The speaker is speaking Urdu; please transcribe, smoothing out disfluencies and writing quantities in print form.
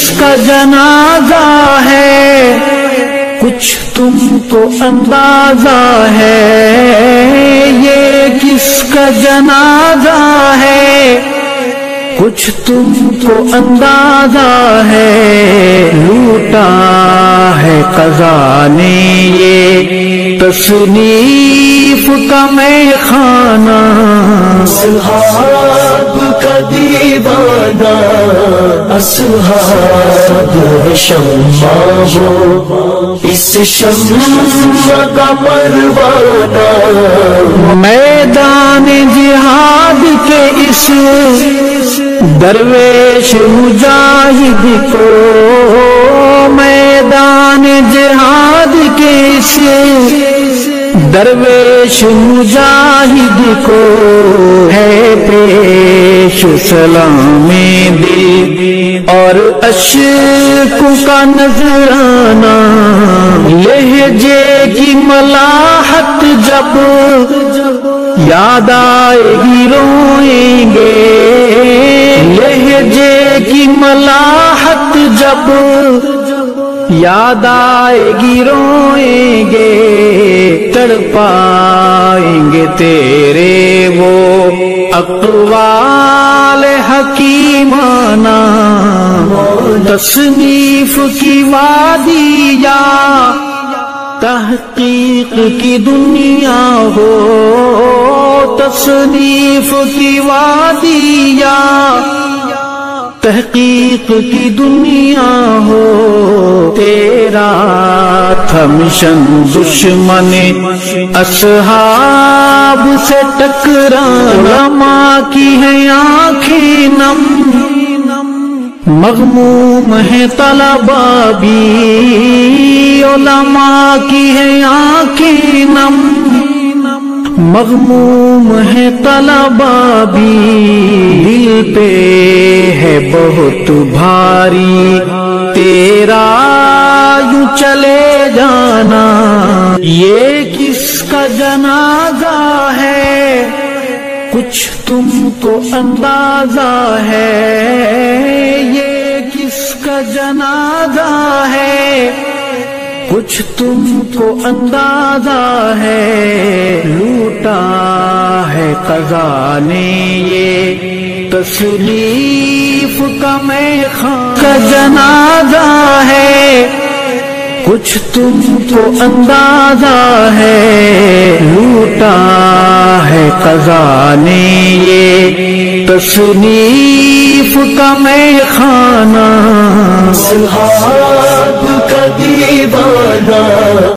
کا جنازہ ہے، کچھ تم کو اندازہ ہے، یہ کس کا جنازہ ہے، کچھ تم کو اندازہ ہے، لوٹا ہے قضا نے یہ تصنیف کا میں خانہ، اصحاب کا دیوانہ، اصحاب شمع ہو اس شمع کا پروانہ، میدان جہاد کے اس درویش مجاہد کو، میدان جہاد کے اس درویش مجاہد کو ہے پیش سلامی دی اور اشک کا نذرانہ، لہجے کی ملاحت جب یاد آئے گی روئیں گے، لہجے کی ملاحت جب یاد آئے گی روئیں گے، تڑپائیں گے تیرے وہ اقوال حکیمانہ، تصنیف کی وادی یا تحقیق کی دنیا ہو، تصنیف کی وادی یا تحقیق کی دنیا ہو، تیرا تھا مشن دشمن اصحاب سے ٹکرانا، علماء کی ہیں آنکھیں نم، مغموم ہے طلبا بھی، علماء کی ہیں آنکھیں نم، مغموم ہے طلبا بھی، دل پہ ہے بہت بھاری تیرا یوں چلے جانا، یہ کس کا جنازہ ہے، کچھ تم کو اندازہ ہے، یہ کس کا جنازہ ہے، کچھ تم کو اندازہ ہے، لوٹا ہے قضا نے یہ تصنیف کا میں خانہ، کا جنازہ ہے، کچھ تم کو اندازہ ہے، لوٹا ہے قضا نے یہ تصنیف کا میں خانہ، اصحاب کا دیوانہ۔